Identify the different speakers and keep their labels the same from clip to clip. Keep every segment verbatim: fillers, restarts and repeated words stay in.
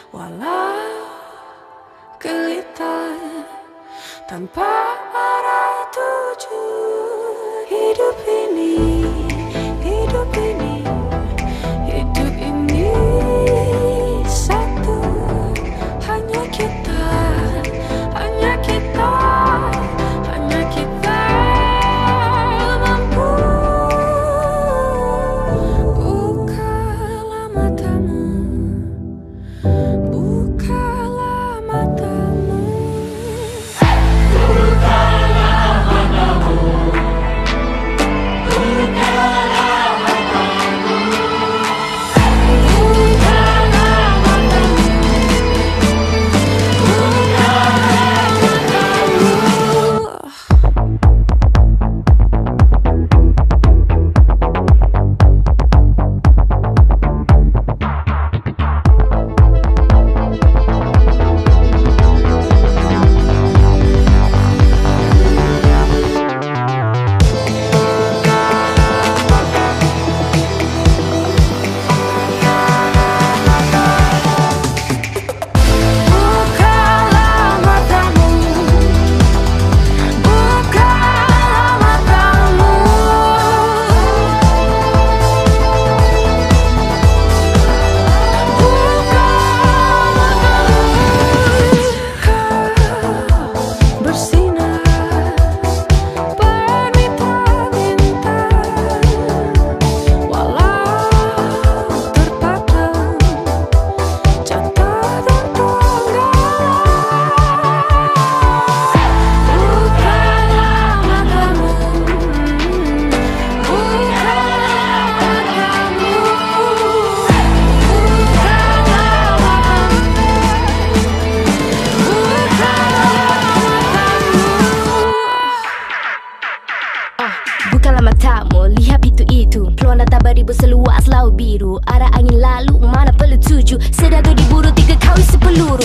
Speaker 1: walau gelitar tanpa arah tujuan. Hidup ini, hidup ini, hidup ini satu, hanya kita, hanya kita, hanya kita mampu. Bukalah matamu, bukalah matamu.
Speaker 2: Bukalah matamu, lihat itu-itu Pelana tak beribu seluas laut biru. Arah angin lalu, mana perlu tuju. Sedatu diburu, tiga kali sepeluru.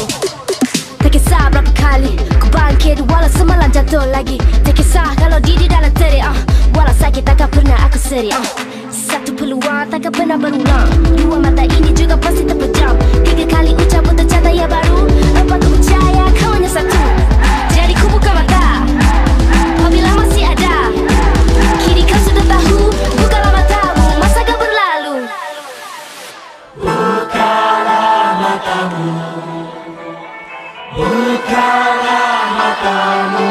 Speaker 2: Tak kisah berapa kali ku bangkit, walau semalam jatuh lagi. Tak kisah kalau di di dalam terik uh. Walau sakit takkan pernah aku seri uh. Satu peluang takkan pernah berulang. Dua mata ini juga pasti terpejam. Tiga kali ucap untuk cahaya baru. Apa ku percaya kau hanya satu. Jadi ku buka mata apabila masih ada. Kini kau sudah tahu. Bukalah matamu, masa kau berlalu.
Speaker 1: Bukalah matamu, bukalah matamu.